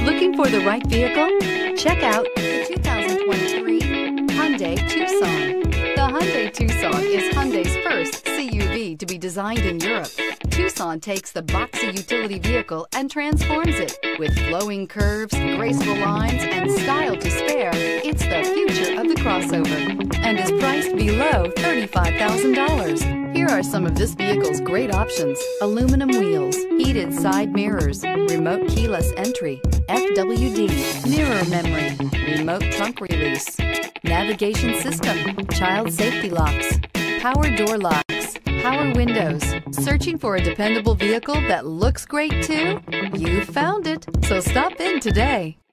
Looking for the right vehicle? Check out the 2023 Hyundai Tucson. The Hyundai Tucson is Hyundai's first CUV to be designed in Europe. Tucson takes the boxy utility vehicle and transforms it. With flowing curves, graceful lines, and style to spare, it's the future of the crossover and is priced below $35,000. Here are some of this vehicle's great options: aluminum wheels, heated side mirrors, remote keyless entry, FWD, mirror memory, remote trunk release, navigation system, child safety locks, power door locks, power windows. Searching for a dependable vehicle that looks great too? You found it, so stop in today.